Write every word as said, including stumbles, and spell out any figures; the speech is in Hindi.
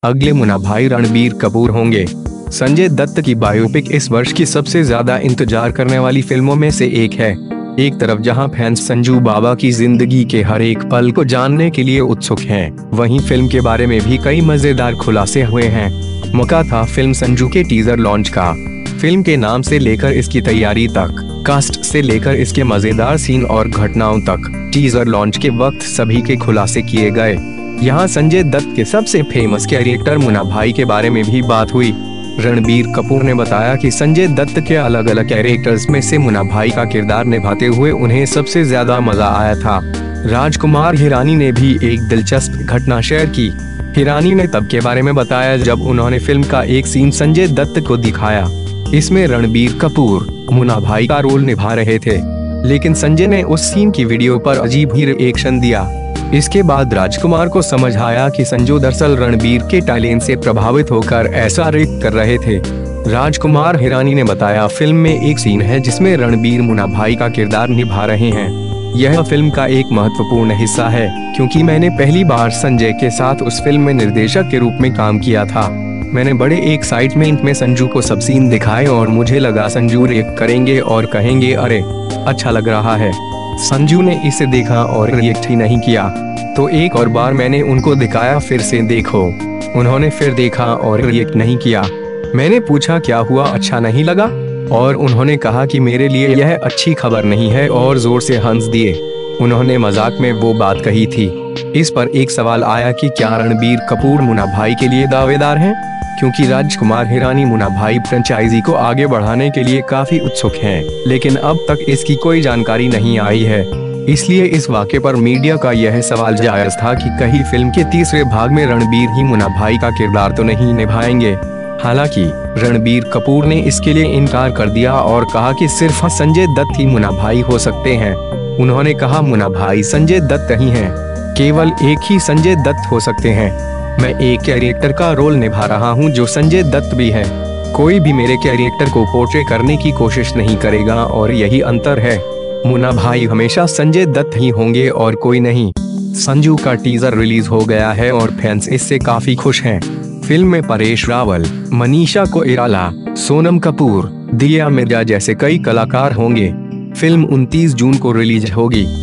अगले मुन्ना भाई रणबीर कपूर होंगे। संजय दत्त की बायोपिक इस वर्ष की सबसे ज्यादा इंतजार करने वाली फिल्मों में से एक है। एक तरफ जहां फैंस संजू बाबा की जिंदगी के हर एक पल को जानने के लिए उत्सुक हैं, वहीं फिल्म के बारे में भी कई मजेदार खुलासे हुए हैं। मौका था फिल्म संजू के टीजर लॉन्च का। फिल्म के नाम से लेकर इसकी तैयारी तक, कास्ट से लेकर इसके मजेदार सीन और घटनाओं तक, टीजर लॉन्च के वक्त सभी के खुलासे किए गए। यहाँ संजय दत्त के सबसे फेमस कैरेक्टर मुन्ना भाई के बारे में भी बात हुई। रणबीर कपूर ने बताया कि संजय दत्त के अलग अलग कैरेक्टर्स में से मुन्ना भाई का किरदार निभाते हुए उन्हें सबसे ज्यादा मजा आया था। राजकुमार हिरानी ने भी एक दिलचस्प घटना शेयर की। हिरानी ने तब के बारे में बताया जब उन्होंने फिल्म का एक सीन संजय दत्त को दिखाया। इसमें रणबीर कपूर मुन्ना भाई का रोल निभा रहे थे, लेकिन संजय ने उस सीन की वीडियो पर अजीब ही रिएक्शन दिया। इसके बाद राजकुमार को समझ आया कि संजू दरअसल रणबीर के टैलेंट से प्रभावित होकर ऐसा रिएक्ट कर रहे थे। राजकुमार हिरानी ने बताया, फिल्म में एक सीन है जिसमें रणबीर मुन्ना भाई का किरदार निभा रहे हैं। यह फिल्म का एक महत्वपूर्ण हिस्सा है, क्योंकि मैंने पहली बार संजय के साथ उस फिल्म में निर्देशक के रूप में काम किया था। मैंने बड़े एक्साइटमेंट में संजू को सब सीन दिखाए और मुझे लगा संजू रिएक्ट करेंगे और कहेंगे अरे अच्छा लग रहा है। संजू ने इसे देखा और रिएक्ट ही नहीं किया, तो एक और बार मैंने उनको दिखाया, फिर से देखो। उन्होंने फिर देखा और रिएक्ट नहीं किया। मैंने पूछा क्या हुआ, अच्छा नहीं लगा? और उन्होंने कहा कि मेरे लिए यह अच्छी खबर नहीं है और जोर से हंस दिए। उन्होंने मजाक में वो बात कही थी। इस पर एक सवाल आया कि क्या रणबीर कपूर मुन्ना भाई के लिए दावेदार हैं? क्योंकि राजकुमार हिरानी मुन्ना भाई फ्रेंचाइजी को आगे बढ़ाने के लिए काफी उत्सुक हैं, लेकिन अब तक इसकी कोई जानकारी नहीं आई है। इसलिए इस वाक़े पर मीडिया का यह सवाल जायज था कि कहीं फिल्म के तीसरे भाग में रणबीर ही मुन्ना भाई का किरदार तो नहीं निभाएंगे। हालांकि रणबीर कपूर ने इसके लिए इनकार कर दिया और कहा कि सिर्फ संजय दत्त ही मुन्ना भाई हो सकते हैं। उन्होंने कहा, मुन्ना भाई संजय दत्त नहीं हैं, केवल एक ही संजय दत्त हो सकते हैं। मैं एक कैरेक्टर का रोल निभा रहा हूं जो संजय दत्त भी है। कोई भी मेरे कैरेक्टर को पोर्ट्रे करने की कोशिश नहीं करेगा और यही अंतर है। मुन्ना भाई हमेशा संजय दत्त ही होंगे और कोई नहीं। संजू का टीजर रिलीज हो गया है और फैंस इससे काफी खुश हैं। फिल्म में परेश रावल, मनीषा कोइराला, सोनम कपूर, दिया मिर्जा जैसे कई कलाकार होंगे। फिल्म उनतीस जून को रिलीज होगी।